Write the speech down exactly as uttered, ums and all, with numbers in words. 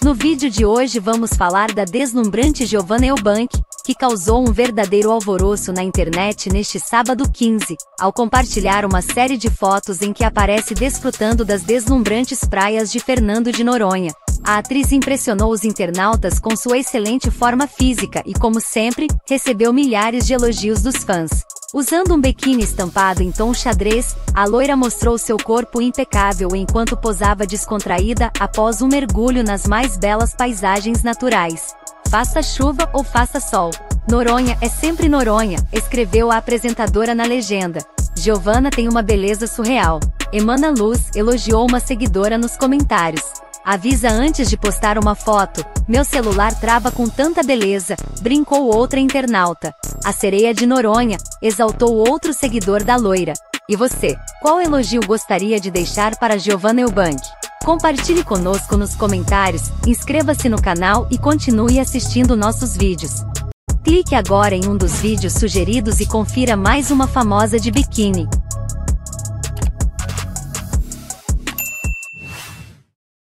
No vídeo de hoje vamos falar da deslumbrante Giovanna Eubank, que causou um verdadeiro alvoroço na internet neste sábado quinze, ao compartilhar uma série de fotos em que aparece desfrutando das deslumbrantes praias de Fernando de Noronha. A atriz impressionou os internautas com sua excelente forma física e, como sempre, recebeu milhares de elogios dos fãs. Usando um biquíni estampado em tom xadrez, a loira mostrou seu corpo impecável enquanto posava descontraída após um mergulho nas mais belas paisagens naturais. Faça chuva ou faça sol, Noronha é sempre Noronha, escreveu a apresentadora na legenda. Giovanna tem uma beleza surreal. Emana Luz elogiou uma seguidora nos comentários. Avisa antes de postar uma foto, meu celular trava com tanta beleza, brincou outra internauta. A sereia de Noronha, exaltou outro seguidor da loira. E você, qual elogio gostaria de deixar para Giovanna Eubank? Compartilhe conosco nos comentários, inscreva-se no canal e continue assistindo nossos vídeos. Clique agora em um dos vídeos sugeridos e confira mais uma famosa de biquíni.